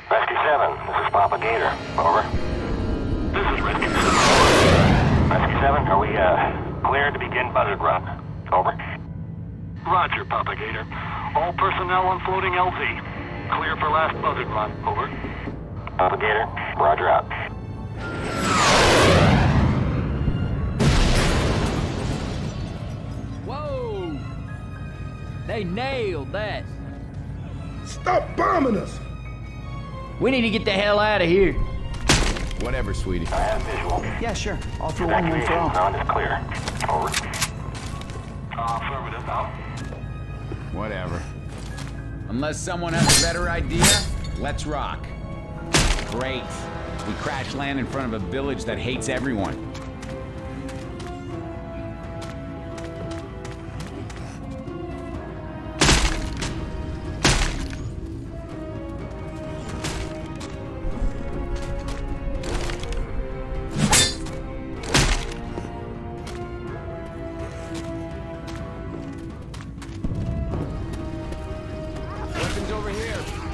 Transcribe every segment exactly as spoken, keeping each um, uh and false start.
Rescue seven, this is Papa Gator. Over. This is Rescue seven. Rescue seven, are we, uh, cleared to begin buzzard run? Over. Roger, Papa Gator. All personnel on floating L Z. Clear for last buzzard run. Over. Papa Gator, roger out. Whoa! They nailed that. Stop bombing us! We need to get the hell out of here. Whatever, sweetie. I have visual. Yeah, sure. All for one, one for all. Sound is clear. Over. Uh, affirmative out. Whatever. Unless someone has a better idea, let's rock. Great. We crash land in front of a village that hates everyone. Weapons over here.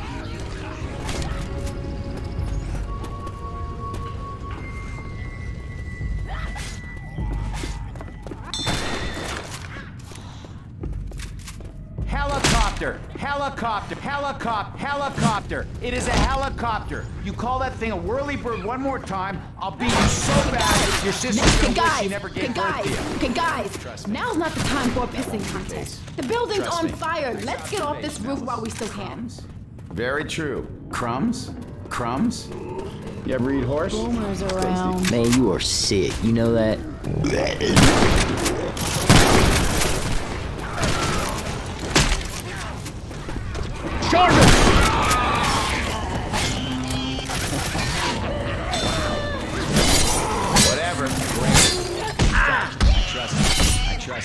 Helicopter! Helicopter! Helicopter! Helicopter! It is a helicopter! You call that thing a whirly-bird one more time, I'll beat you so bad your sister's Okay, gonna wish she guys, never okay, gave birth guys, to you. okay, guys. Now's not the time for a pissing contest. The building's Trust on me. fire. Let's get off this roof while we still can. Very true. Crumbs? Crumbs? You ever eat horse? Boomers around. Man, you are sick. You know that? Whatever. Great. I trust you. I trust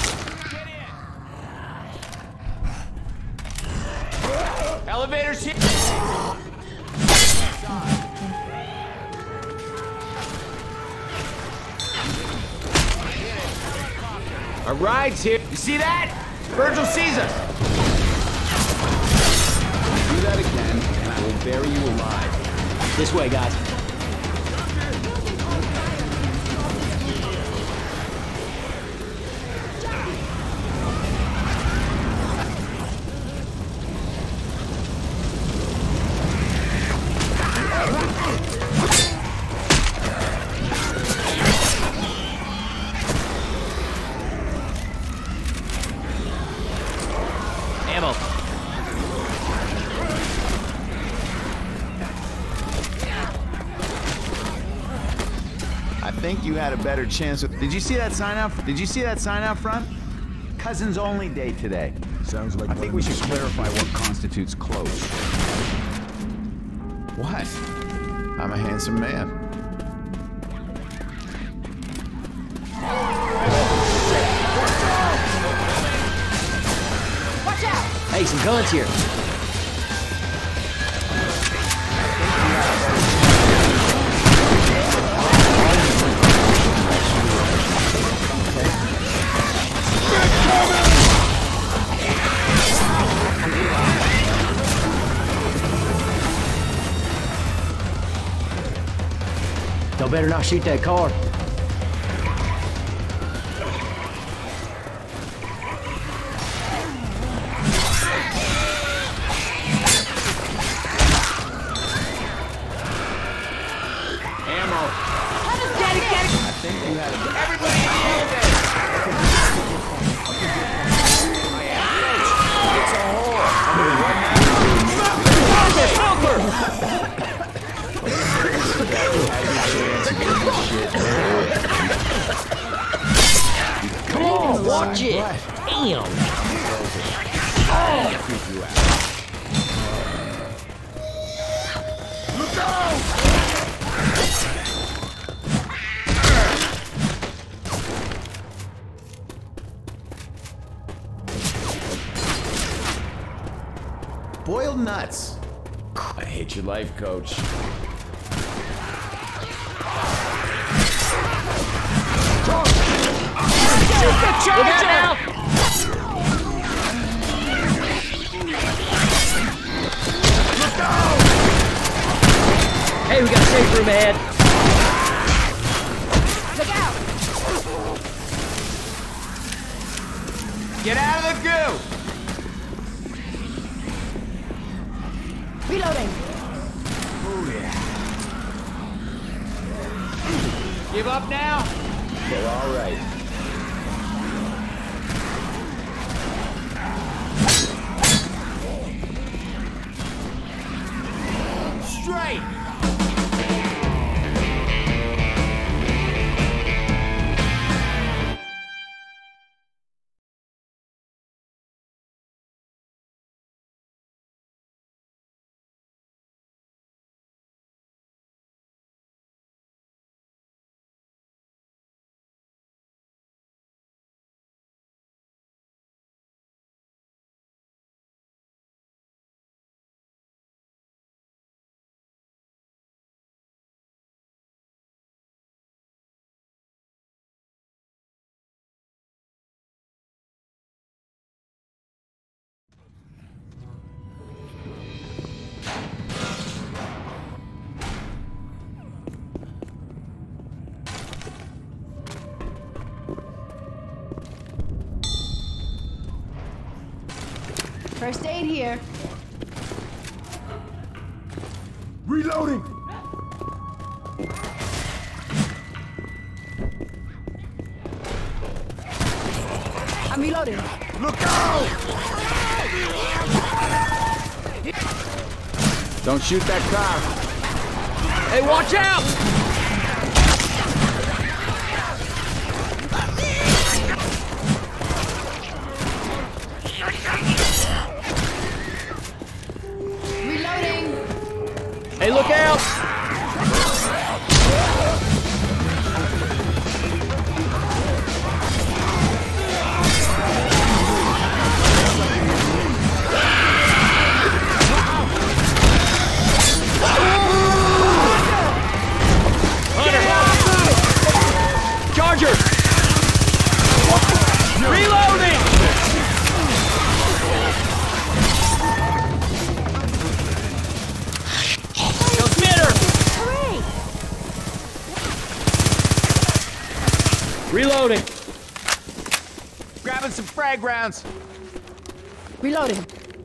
you. Elevator's here. Our ride's here. You see that? Virgil sees us. Do that again, and I will bury you alive. This way, guys. Ammo. I think you had a better chance with... Did you see that sign out? Did you see that sign out front? Cousins only day today. Sounds like I think we should clarify what constitutes close. What? I'm a handsome man. Watch out! Hey, some guns here. Y'all better not shoot that car. Ammo. Let us get it, get it! I think you had a... Everybody in the elevator! It's a whore. Come on, watch it. Damn. Look out! Boiled nuts. I hate your life, coach. Look out now! Look out! safe room ahead. Look out! Get out of the goo! Reloading. Oh, yeah. Give up now? They're all right. Straight! First aid here. Reloading! I'm reloading. Look out! Don't shoot that car. Hey, watch out! Reloading. Hey, look out! Charger! Reloading! Go Smitter! Hooray! Reloading! Grabbing some frag rounds. Reloading.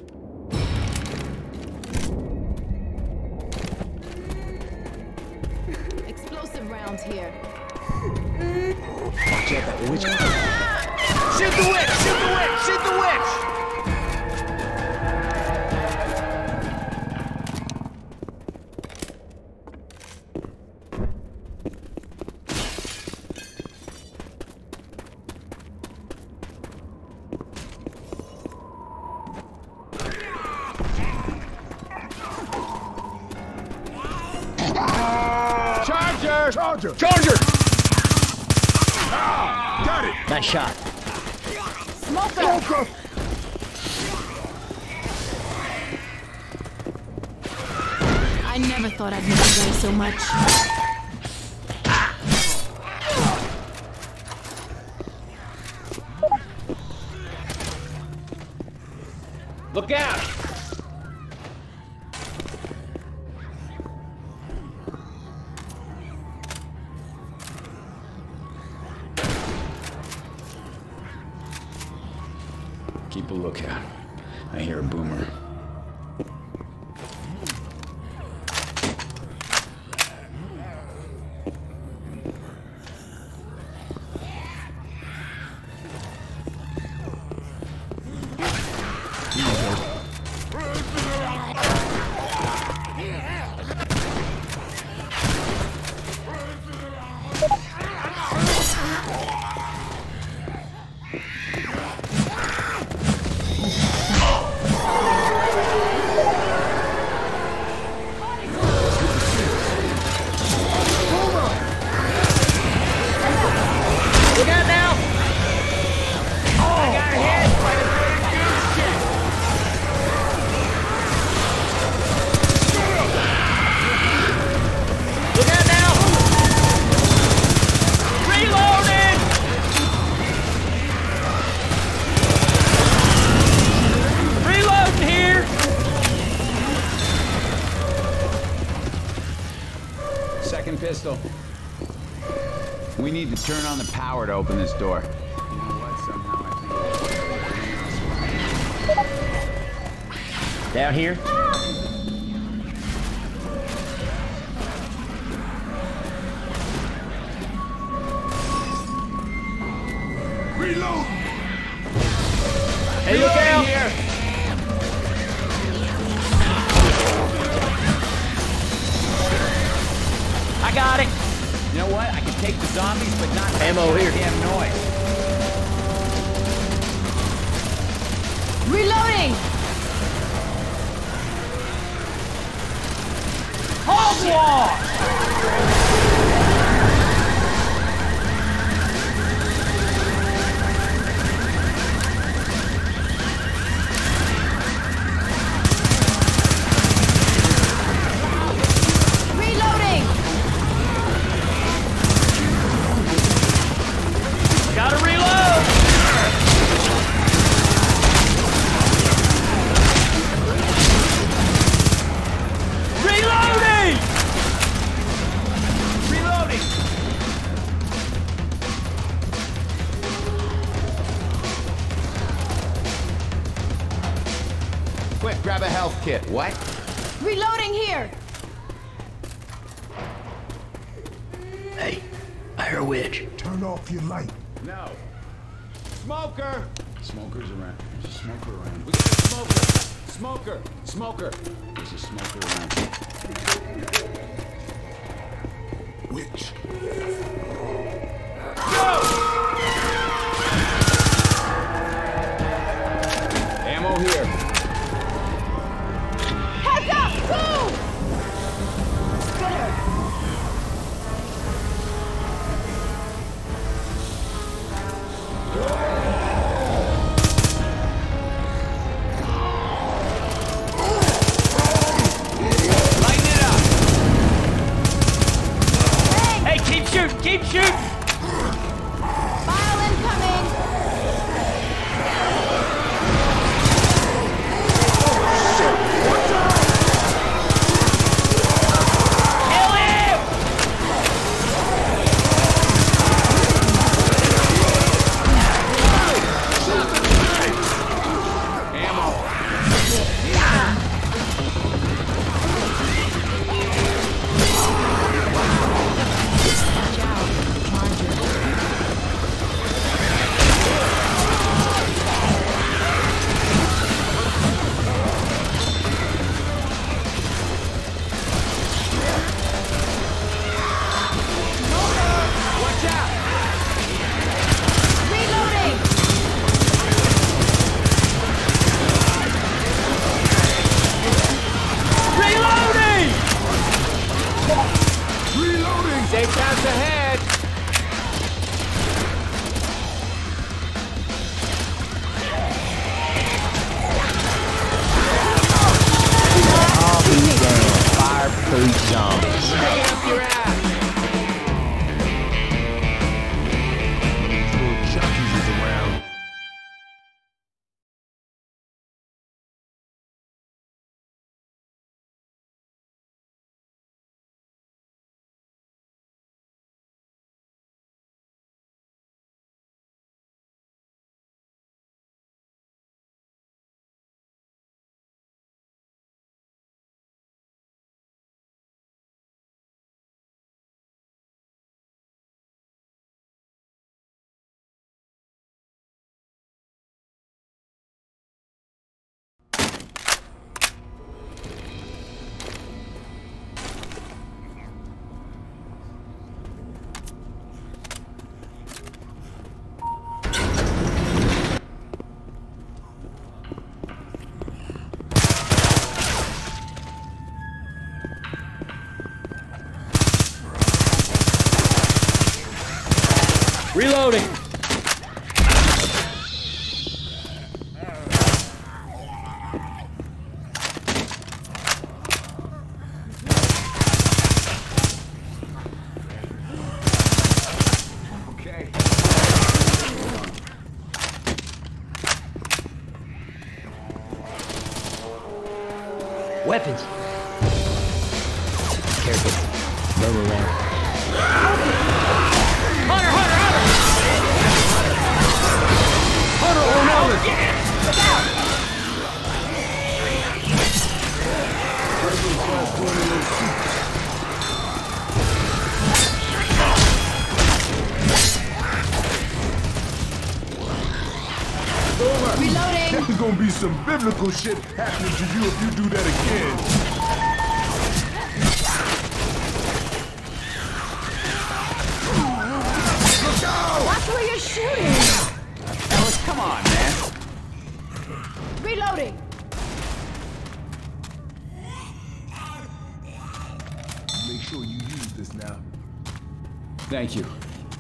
Explosive rounds here. Watch out, that witch. Shoot the witch! Shoot the witch! Shoot the witch! Charger! Charger! Charger! Got it! Nice shot. Smoker! Smoker! I never thought I'd miss you guys so much. Look out! Keep a lookout. I hear a boomer. We need to turn on the power to open this door. You know what? Somehow I think... Down here? Reload! Hey, look out! Here! I got it! You know what? I can take the zombies, but not Ammo here. Damn noise. Reloading! Hogwash! Reloading! Gotta reload! Reloading! Reloading! Quick, grab a health kit. What? Reloading here! Hey, I hear a witch. Turn off your light. No. Smoker! Smoker's around. There's a smoker around. We got a smoker! Smoker! Smoker! There's a smoker around. Witch. Ammo here. Heads up! Move! Spitter! Lighten it up! Hey, keep shooting! Keep shooting! File incoming! Kill him! Ammo. Watch out! Reloading! Reloading! Reloading! Safe house ahead! I'll be damned. Fireproof zombies. Bring it up your ass! Little Chucky's is around. Reloading! Okay. Weapons! Careful. Move around. gonna be some biblical shit happening to you if you do that again. Look out! Watch where you're shooting! Ellis, come on, man. Reloading! Make sure you use this now. Thank you.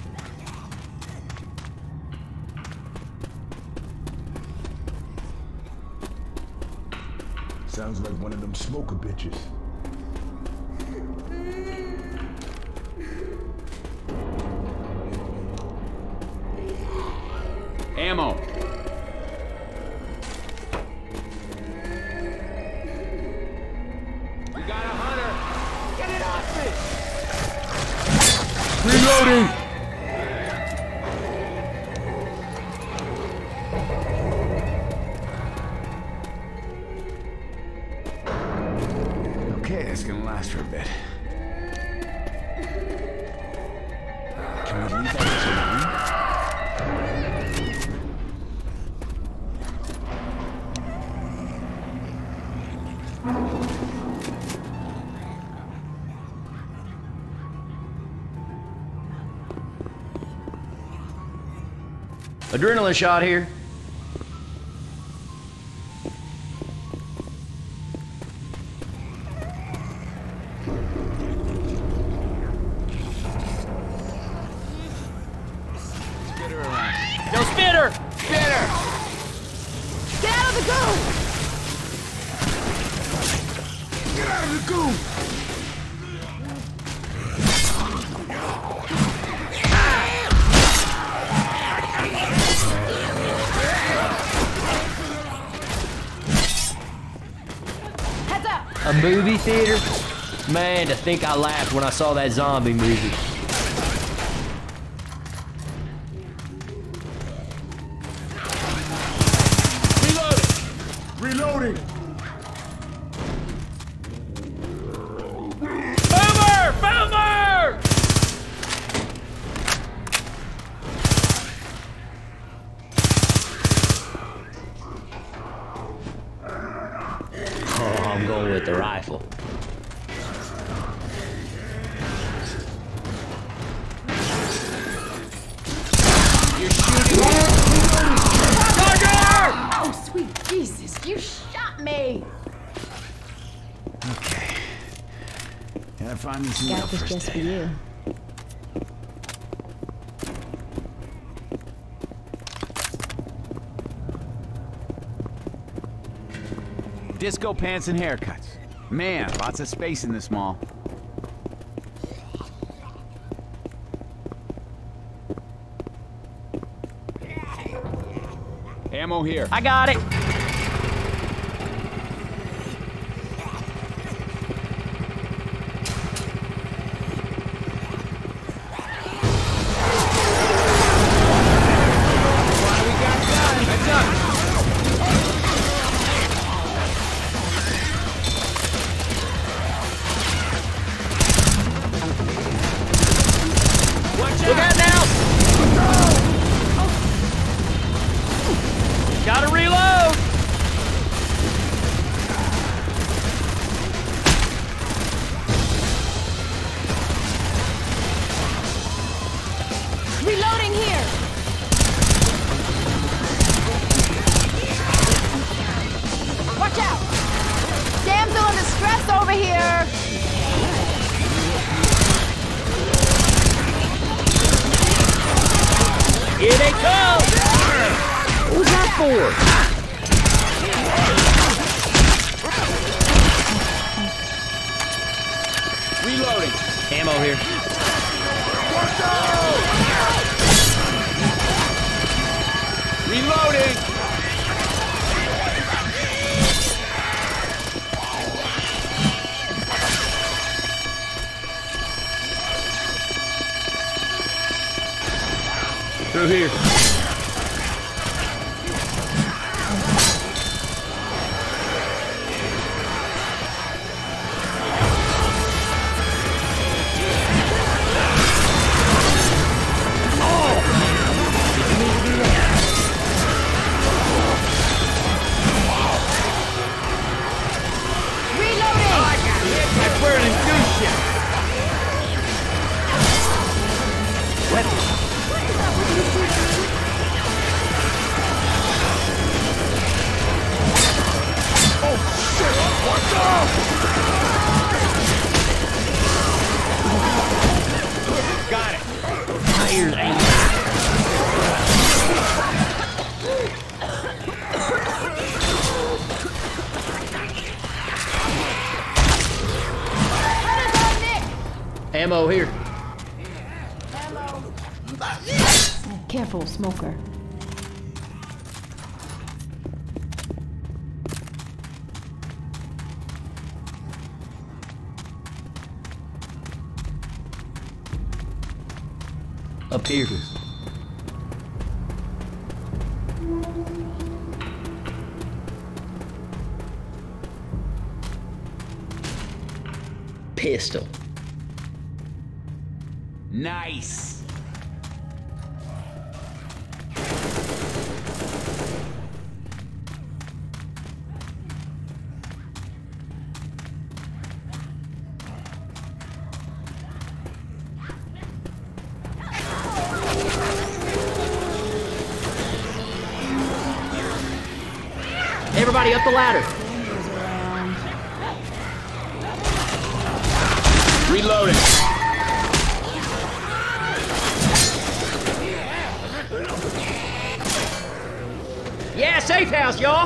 Sounds like one of them smoker bitches. Ammo. We got a hunter. Get it off me. Reloading! Okay, that's gonna last for a bit. Can we leave that Adrenaline shot here. Spitter around. No spitter! Spitter! Get out of the goo! Get out of the goo! Heads up! A movie theater? Man, to think I laughed when I saw that zombie movie. Reloading! Boomer! Boomer! Oh, I'm going with the rifle. You're shooting me! Oh, sweet Jesus, you shot me! Okay. Gotta find me some Got real this first just for aid. you. Disco pants and haircuts. Man, lots of space in this mall. Ammo here. I got it. Look out now! Gotta reload! Reloading here! Watch out! Damsel in distress over here! Here they come! What was that for? Reloading. Ammo here. Reloading. Through here. Got it. Tires ain't. Ammo here. Careful, smoker. Up here. Pistol. Nice. Everybody up the ladder. Reloading. Yeah, safe house, y'all.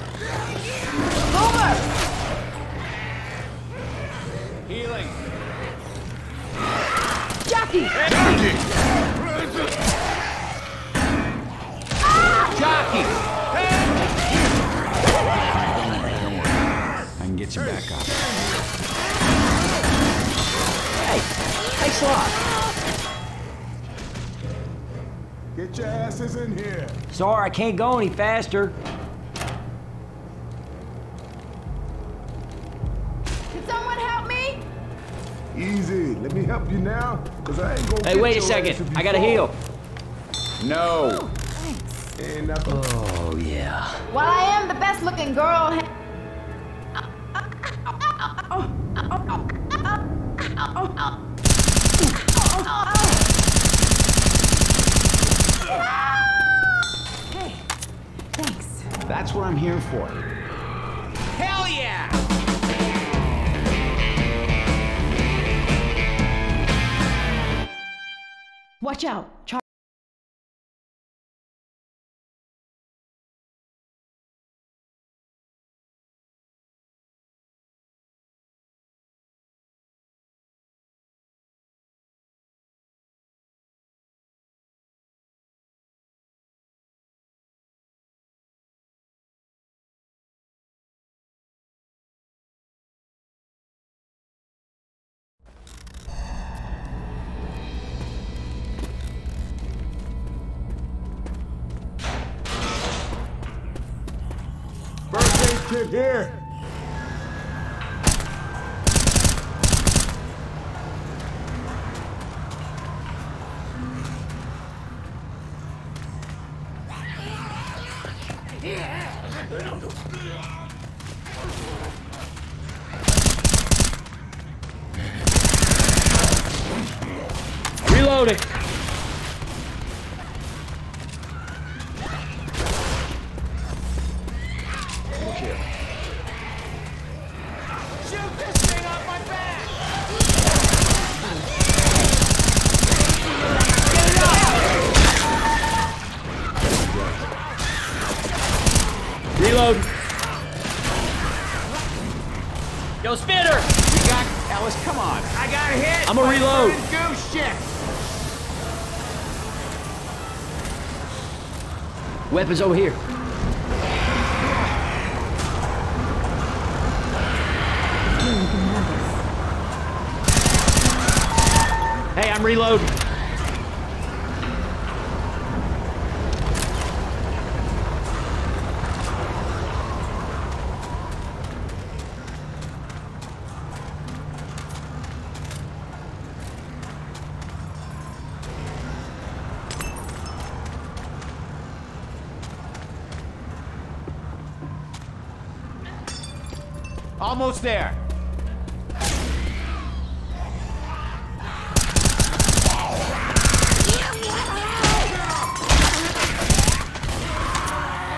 Over! Healing. Jockey! Jockey. I can get you back up. Hey, hey, Slot. Get your asses in here. Sorry, I can't go any faster. Can someone help me? Easy. Let me help you now, because I ain't gonna Hey, get wait a your ass if second. you I gotta fall. heal. No. Ain't nothing. Oh, yeah. While I am the best looking girl. Hey, thanks. That's what I'm here for. Hell yeah! Watch out. Char First aid kit here. Reloading. Shoot this thing off my back! Reload. Yo, Spitter. You got Ellis, come on. I got hit. I'm gonna by reload. burning goose shit. Weapons over here. Hey, I'm reloading. Almost there.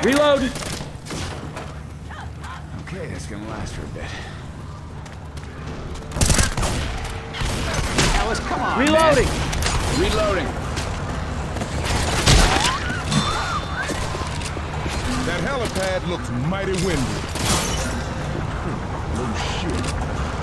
Reloading. Okay, that's gonna last for a bit. Alice, come on, Reloading. man. Reloading. That helipad looks mighty windy. Oh shit.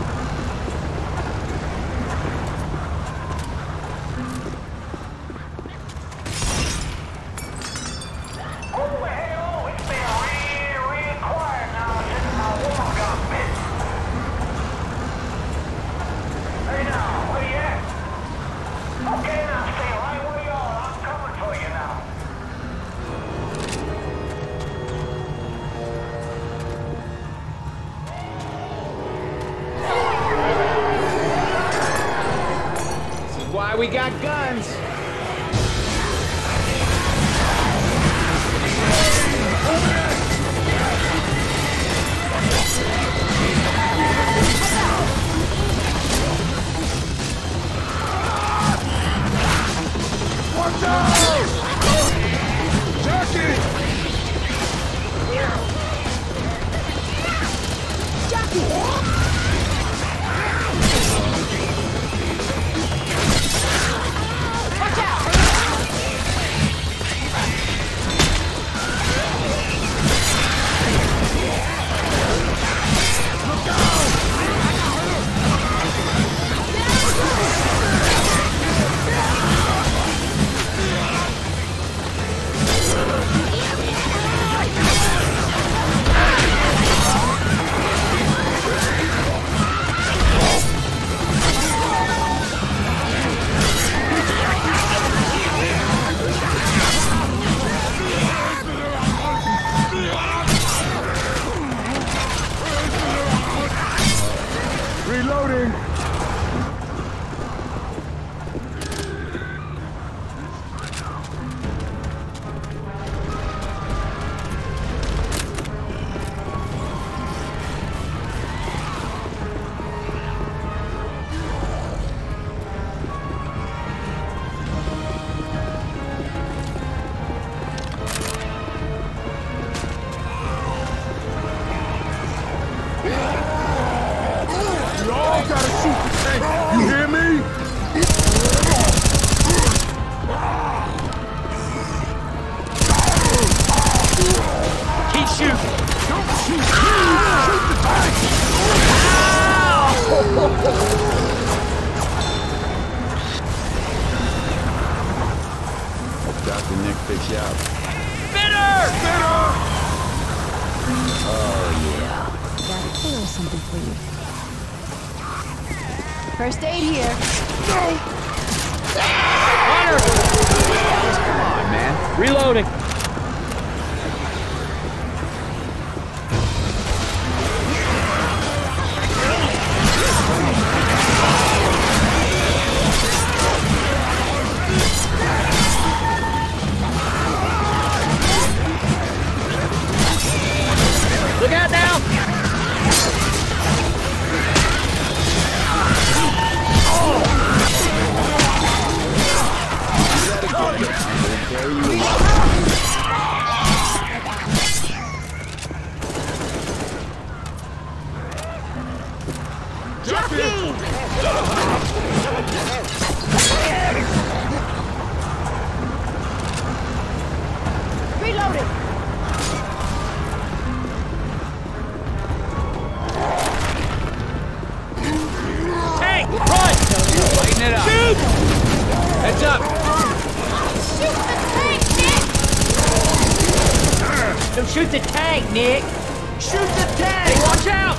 Why we got guns? Watch out! Jackie! Reloading! Y'all gotta shoot the tank! You hear me? Keep shooting. Don't shoot! Shoot the tank! Hope Doctor Nick picks you up. Bitter! Better! Got a little something for you. First aid here. Hunter! Come on, man. Reloading. Look out now! Reloading. Tank! Run! Lighten it up. Shoot! Heads up. Shoot the tank, Nick! Don't shoot the tank, Nick! Shoot the tank! Watch out!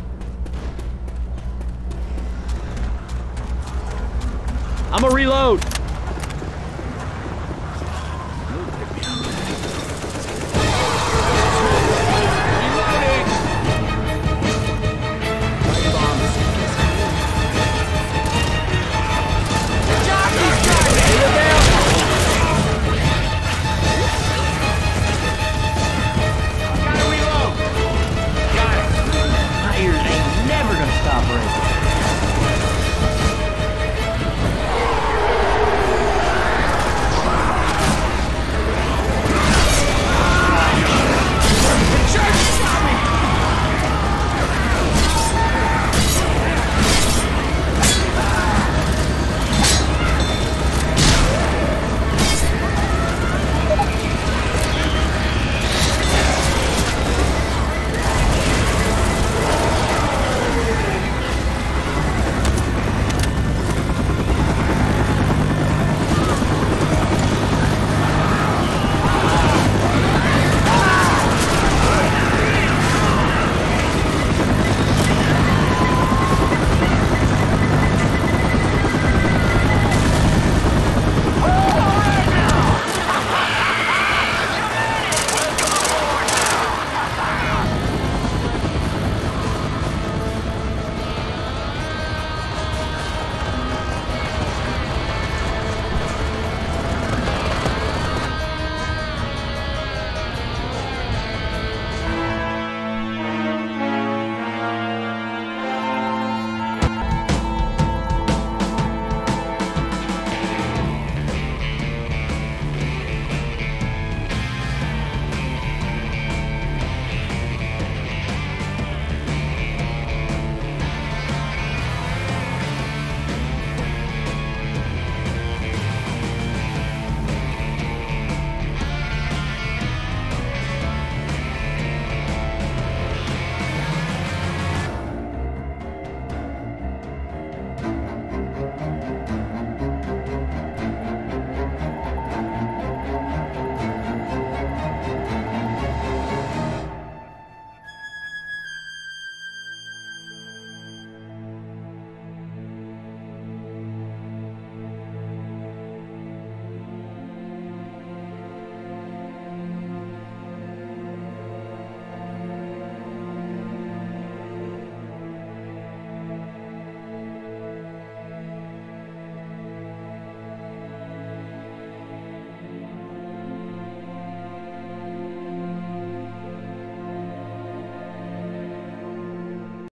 I'm a reload.